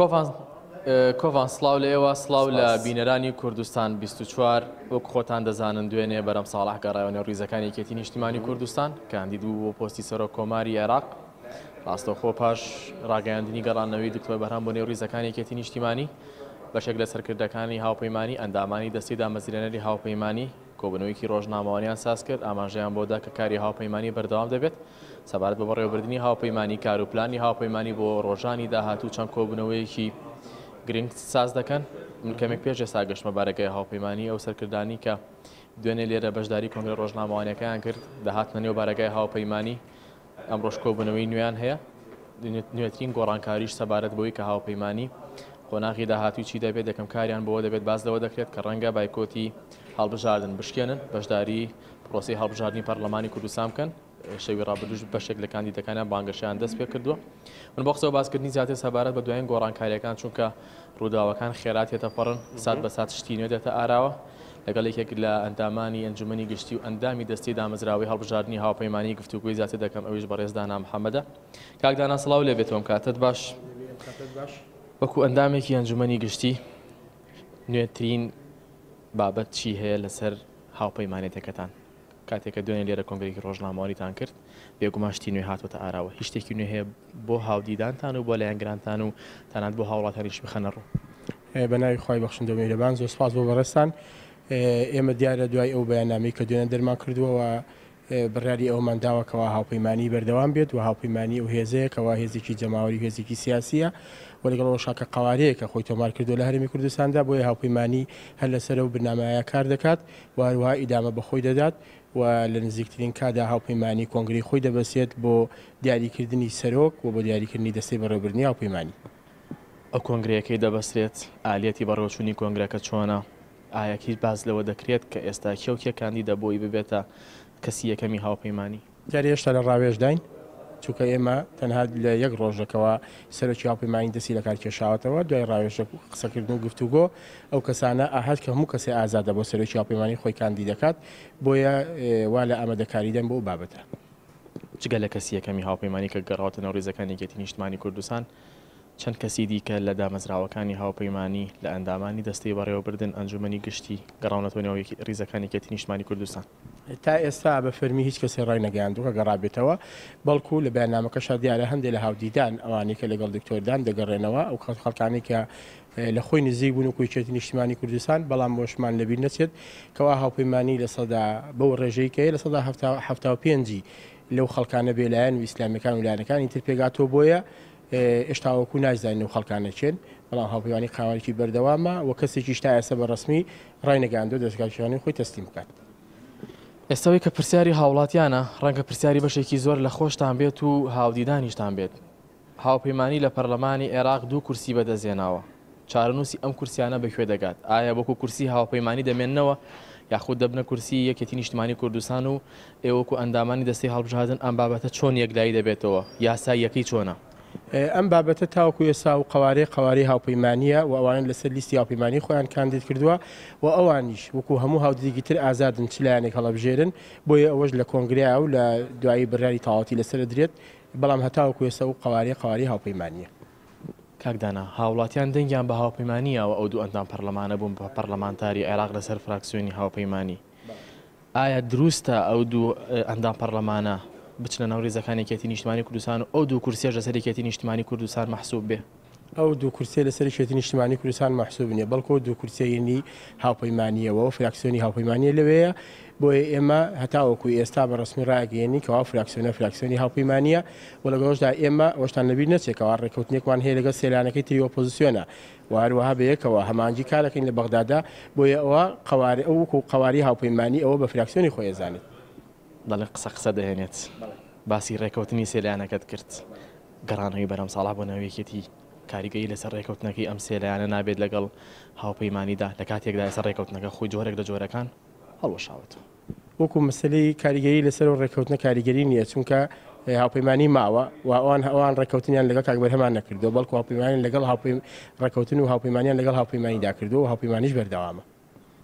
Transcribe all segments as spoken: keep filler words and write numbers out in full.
کۆڤان سڵاو لە ئێوە سڵاو لە بینەرانی کوردستان بیست و چوار وەک خۆتان دەزانن دوێنێ بەرەم ساڵح گەڕایەوە ڕیزەکانی یەکێتی نیشتیمانی کوردستان کە هەندیدوو بۆ پۆستی سەرۆک کۆماری عێراق ڕاستەوخۆ پاش ڕاگەیاندنی گەڕانەوەی دکتۆر بەرهەم بۆ نێو ڕیزەکانی یەکێتی نیشتیمانی بەشێک لە سەرکردەکانی هاوپەیمانی ئەندامانی دەستی دامەزرێنەری هاوپەیمانی کۆبنەوەیەکی ڕۆژنامەوانیان ساز کرد ئاماژەیان بۆدا کە کاری هاوپەیمانی بەردەوام دەبێت سەبارەت بە بەڕێوەبردننی هاوپەیمانی کار و پلانی هاوپەیمانی بۆ ڕۆژانی داهاتوو چەند کۆبنەوەیەکی گرنگ ساز دەکەن من کەمێک پێش ئێستا گەشتمە بارەکەی هاوپەیمانی ئەو سەرکردانی کە دوێنێ لێرە بەشداری کۆنگرە ڕۆژنامەوانیەکەیان کرد داهاتنە نێو بارەکەی هاوپەیمانی ئەمڕۆژ کۆبنەوەی نوێیان هەیە نوێترین گۆڕانکاریش سەبارەت بەوەی کە هاوپەیمانی خۆناغی داهاتووی چی دەبێت دەکەم کاریان بەوە دەبێت باز لەوە دەکرێت کە ڕەنگە بایکۆتی هەڵبژاردن بشکێنن بەشداری پرۆسی هەڵبژاردننی پەرلەمانی کوردستان بکەن شەوی ڕابردوش بەشێک لە کاندیدەکانیان بانگەشیان دەست پێ کردووە من بۆ قسەوە باسکردنی زیاتر سەبارەت بە دوایین گۆڕانکاریەکان چونکە ڕووداوەکان خێرات هێتە پەڕن سات بە سات شتی نوێ دێتە ئاراوە لەگەڵ یەکێک لە ئەندامانی ئەنجومەنی گشتی و ئەندامی دەستی دامەزراوی هەڵبژاردننی هاوپەیمانی گفتوگوی زیاتر دەکەم ئەویش بەڕێز دانا محەممەدە کاک دانا سڵاو لێ بێتەوەم کاتت باش وەکو ئەندامێکی ئەنجومەنی گشتی نوێترین بابەت چی هەیە لەسەر هاوپەیمانێتەکەتان کاتێککە دوێنێ لێرە کۆنگرێکی ڕۆژنامەوانیتان کرد بێگومان شتی نوێ هاتوۆتە ئاراوە هیچ شتێکی نوێ هەیە بۆ هاودیدانتان و بۆ لایەنگرانتان و تەنانەت بۆ هاوڵاتانیش بخەنە ڕوو بە ناوی خۆی بەخشندە میهرەبان زۆر سپاس بۆ بەڕێستان ئێمە دیارە دوای ئەو بەیاننامەی کە دوێنێ دەرمان کردووەوە بڕیاری ئەومان داوەکەەوە هاوپەیمانی بەردەوام بێت و هاوپەیمانی و هێزەیە کەوا هێزێکی جەماوەری هێزێکی سیاسیە و لەگەڵەوە شاکە قوارەیە کە خۆی تۆمار کردو لە هەرێمی کوردستاندا بۆیە هاوپەیمانی هەر لەسەر و بنامایە کار دەکات و هەروەها ئیدامە بەخۆی دەدات و لە نزیکترین کادا هاوپەیمانی کۆنگری خۆی دەبەسێت بۆ دیاریکردنی سەرۆک و بۆ دیاریکردنی دەستەی بەڕێوەبردننی هاوپەیمانی ئەو کۆنگرەکەی دەبەسرێت ئالەتی بەڕێوەچوونی کۆنگرەکە چۆنە ئایەکی باز لەوە دەکرێت کە ئێستا کێوکێکاندی دەبۆی ببێتە کەسی یەکەمی هاوپەیمانی جارێ هێشتا لە ڕاوێژ داین چونکە ئێمە تەنها لە یەک ڕۆژەکەەوە سەرۆکی هاوپەیمانی دەستی لە کار کێشاوەتەوە دوای ڕاوێژە قسەکردن و گفتوگۆ ئەو کەسانە ئاهات کە هەموو کەسێ ئازادە بۆ سەرۆکی هاوپەیمانی خۆی کاندی دەکات بۆیە وا لە ئامادەکاریدەن بۆ بابەتە جگە لە کەسی یەکەمی هاوپەیمانی کە گەڕاوەتە نەو ڕێزەکانی یەکێتی نیشتیمانی کوردستان چەند کەسی دیکە لە دامەزراوەکانی هاوپەیمانی لە ئەندامانی دەستەی بەڕێوەبردن ئەنجومەنی گشتی گەڕاونەتەوە نێو ڕیزەکانی یەکێتی نیشتیمانی کوردستان تا ئێستا بە فەرمی هیچ کەسی ڕای نەگەیاندوو کە گەڕابێتەوە بەڵکو لە بەیاننامەکەشا دیارە هەندێک لە هاودیدان ئەوانەی کە لەگەڵ دکتۆردان دەگەڕێنەوە ئەو خەڵکانی کە لە خۆی نزیک بوون و کوێچێتی نیشتیمانی کوردستان بەڵام بۆشمان لەبیر نەچێت کەوا هاوپەیمانی لە سەدا بەو ڕێژەی کە لە سەدا هەفتا و پێنجی لەو خەڵکانە بێلایەن و ئیسلامیەکان و لایەنەکانی تر پێگاتۆ بۆیە ئێشتاوەکو نازانین و خەڵکانەچێن بەڵام هاوپەیمانی قاوانێکی بەردەوامە و کەسێکی شتا ئێستا بە ڕسمی ڕای نەگەیاندووە دەستگاکیانی خۆی تەسلیم بکات ئێستاوی کە پرسیاری هاوڵاتیانە ڕەنگە پرسیاری بەشێکی زۆر لە خۆشتان بێت و هاودیدانیشتان بێت هاوپەیمانی لە پەرلەمانی عێراق دوو کورسی بەدەستێناوە چارەنووسی ئەم کورسیانە بەکوێ دەگات ئایا وەکو کورسی هاوپەیمانی دەمێننەوە یاخود دەبنە کورسی یەکێتی نیشتیمانی کوردستان و ئێوەکو ئەندامانی دەستەی هەڵبژاردن ئەم بابەتە چۆن یەکلایی دەبێتەوە یاسای یەکەی چۆنە ئەم بابەتە تاوەکو ئێستا و قوارەی قواری هاوپەیمانیە و ئەوانن لەسەر لیستی هاوپەیمانی خۆیان کاندید کردووە و ئەوانیش وەکو هەموو هاودیدێکی تر ئازادن چ لایەنێک هەڵەبژێرن بۆیە ئەوەش لە کۆنگریا و لە دوایی بڕیاری تەواوەتی لەسەر درێت بەڵام هەتاوەکو ئێستا و قواری قواری هاوپەیمانیە کاکدانا هاوڵاتیان دەنگیان بە هاوپەیمانیەوە ئەو دوو ئەندام پەرلەمانە بوون بە پەرلەمانتاری عێراق لەسەر فراکسیۆنی هاوپەیمانی ئایا دروستە ئەو دوو ئەندام پەرلەمانە بچنە ناو ڕێزەکانی یەکێتی نیشتیمانی کوردستان و ئەو دوو کورسیەش لەسەر یەکێتی نیشتیمانی کوردستان مەحسوب بێ ئەو دوو کورسیە لەسەر یەکێتی نیشتیمانی کوردستان مەحسوب نیە بەڵکو دوو کورسیەنی هاوپەیمانیەوە و فراکسیۆنی هاوپەیمانیە لەوەیە بۆیە ئێمە هەتاوەکو ئێستا بە ڕسمی ڕاگەیەنی کەوا فراکسیۆنە فراکسیۆنی هاوپەیمانیە و لەگەڵشدا ئێمە ئەوشتان لەبیر نەچێکەوە ڕێکەوتنێکوان هەیە لەگەڵ سێلانەکەی تری ئۆپۆزیسیۆنە و هەروەها بەیەکەوە هەمانجی کارەکەین لە بەغدادا بۆیە ئەوە قواری ئەو وەکو قواری هاوپەیمانی ئەوە بە فراکسیۆنی خۆی ئەزانێت دەڵێ قسە قسە دەهێنێت باسی ڕێکەوتنی سێلایەنەکەت کرد گەڕانەوەی بەرەم ساڵح بۆ ناویەکێتی کاریگەری لەسەر ڕێکەوتنەکەی ئەم سێلایەنە نابێت لەگەڵ هاوپەیمانیدا لە کاتێکدا ئێستا ڕێکەوتنەکە خۆی جۆرێک لە جۆرەکان هەڵوەشاوەتەوە وەکو مەسلەی کاریگەری لەسەر و ڕێکەوتنە کاریگەری نییە چونکە هاوپەیمانی ماوە و ئەوان ئەوان ڕێکەوتنیان لەگەڵ کاک بەرهەمان نەکردو بەڵکو هاوپەیمانی لەگەڵ ڕێکەوتن و هاوپەیمانیان لەگەڵ هاوپەیمانیدا کردو و هاوپەیمانیش بەردەوامە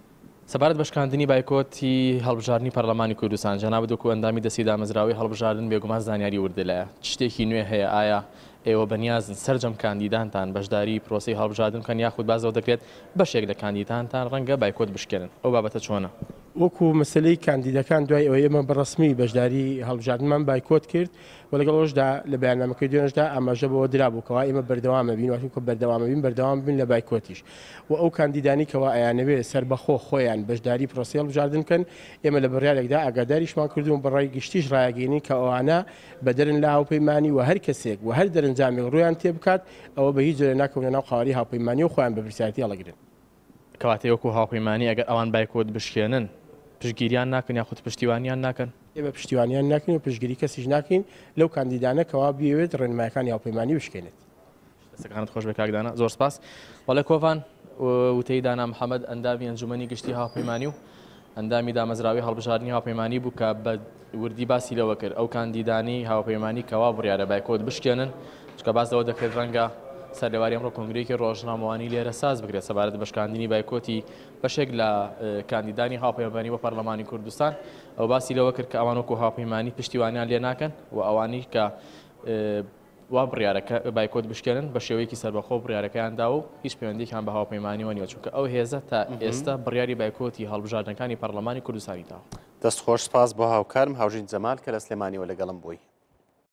سەبارەت بە شکاندنی بایکۆتی هەڵبژاردننی پەرلەمانی کوردستان جەناب دۆکو ئەندامی دەستی دامەزراوی هەڵبژاردن بێگومان زانیاری وردلایە شتێکی نوێ هەیە ئایا ئێوە بەنیازن سەررجەم کاندیدانتان بەشداری پرۆسی هەڵبژاردن کەن یاخود بازەوە دەکرێت بەشێک لە کاندیدانتان ڕەنگە بایکۆت بشکێنن ئەو بابەتە چۆنە؟ وەکو مەسلەی کاندیدەکان دوای ئەوە ئێمە بەڕسمی بەشداری هەڵبژاردنمان بایکۆت کرد و لەگەڵەوەشدا لە بەیاننامەکەی دوێنەشدا ئاماژە بەوە درابووکەوە ئێمە بەردەوامە بین واتوکە بەردەوامە بین بەردەوام بین لە بایکۆتیش و ئەو کاندیدانی کەوا ئەیانەوێ سەربەخۆ خۆیان بەشداری پرۆسی هەڵبژاردن کەن ئێمە لە بڕیارێکدا ئاگاداریشمان کردوون بەڕای گشتیش ڕایگەینی کە ئەوانە بەدەرن لە هاوپەیمانی و هەر کەسێک و هەر دەرەنجامێک ڕویان تێ بکات ئەوە بە هیچ جۆرە ناکەونە ناو قاوەری هاوپەیمانی و خۆیان بە برسایەتی هەڵەگرن. کەواتە وەکو هاوپەیمانی ئەگەر ئەوان بایکۆت بشکێنن پشتگیریان ناکەن یاخود پشتیوانیان ناکەن ئێمە پشتیوانیان ناکەین و پشتگیری کەسیش ناکەین لەو کاندیدانە کەوا بێوێت ڕێنمایەکانی هاوپەیمانی بشکێنێت. دەستەکانت خۆش بە کاکدانا زۆر سپاس. وەڵێ کۆڤان وتەی دانا محەممەد ئەندامی ئەنجومەنی گشتی هاوپەیمانی و ئەندامی دامەزراوی هەڵبژاردننی هاوپەیمانی بوو کە بە وردی باسی لەوە کرد ئەو کاندیدانی هاوپەیمانی کەوا بڕیارە بایکۆت بشکێنن چکە باس لەوە دەکرێت ڕەنگە سەردەواری ئەمڕۆ کۆنگرێکی ڕۆژنامەوانی لێرە ساز بکرێت سەبارەت بە شکاندنی بایکۆتی بەشێک لە کاندیدانی هاوپەیمانی بە پەرلەمانی کوردستان ئەو باسی لەوە کرد کە ئەوان وەکو هاوپەیمانی پشتیوانیان لێ ناکەن و ئەوانی کە وا بڕیارەکە بایکۆت بشکێنن بە شێوەیەکی سەربەخۆ بڕیارەکەیاندا و هیچ پەیوەندێکیان بە هاوپەیمانیەوە نیوە چونکە ئەو هێزە تا ئێستا بڕیاری بایکۆتی هەڵبژاردنەکانی پەرلەمانی کوردستانی داوە. دەست خۆش سپاس بۆ هاوکارم هاوژین جەمال کە لە سلێمانیەوە لەگەڵم بووی.